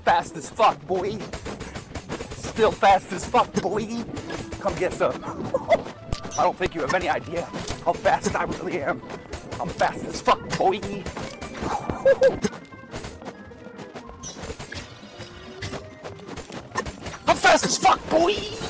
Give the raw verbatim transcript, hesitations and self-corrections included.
fast as fuck, boy. Still fast as fuck, boy. Come get some. I don't think you have any idea how fast I really am. I'm fast as fuck, boy. I'm fast as fuck, boy.